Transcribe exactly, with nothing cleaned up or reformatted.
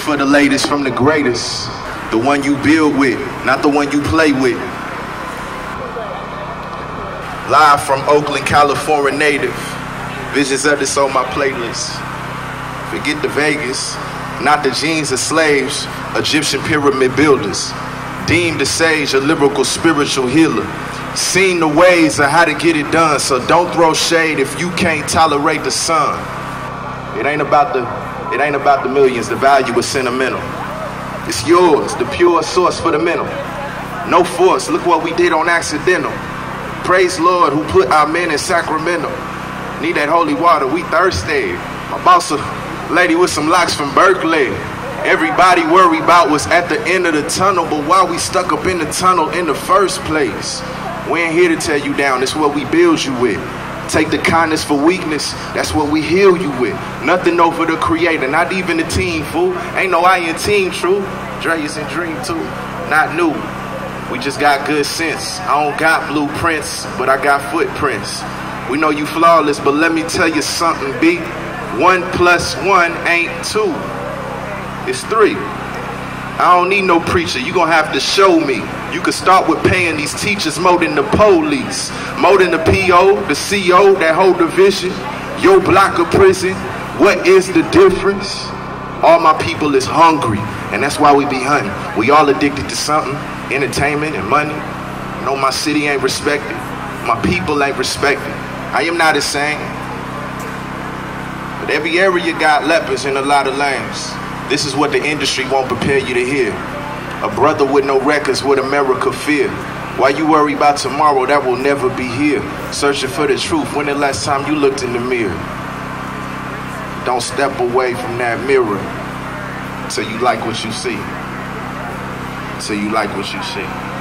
for the latest from the greatest. The one you build with, not the one you play with. Live from Oakland, California native. Visions of this on my playlist. Forget the Vegas, not the genes of slaves, Egyptian pyramid builders. Deemed a sage, a lyrical spiritual healer. Seen the ways of how to get it done, so don't throw shade if you can't tolerate the sun. It ain't about the, it ain't about the millions, the value is sentimental. It's yours, the pure source for the mental. No force, look what we did on accidental. Praise Lord who put our men in Sacramento. Need that holy water, we thirsty. My boss a lady with some locks from Berkeley. Everybody worried about was at the end of the tunnel, but why we stuck up in the tunnel in the first place? We ain't here to tear you down, it's what we build you with. Take the kindness for weakness, that's what we heal you with. Nothing over the creator, not even the team, fool. Ain't no I in team, true. Dre is in dream too, not new. We just got good sense. I don't got blueprints, but I got footprints. We know you flawless, but let me tell you something, B. One plus one ain't two, it's three. I don't need no preacher, you gonna have to show me. You could start with paying these teachers more than the police, more than the P O, the C O, that whole division, your block of prison. What is the difference? All my people is hungry, and that's why we be hunting. We all addicted to something, entertainment and money. You know my city ain't respected, my people ain't respected. I am not insane, but every area got lepers and a lot of lambs. This is what the industry won't prepare you to hear. A brother with no records, what America fear. Why you worry about tomorrow that will never be here? Searching for the truth, when the last time you looked in the mirror? Don't step away from that mirror till you like what you see. Till you like what you see.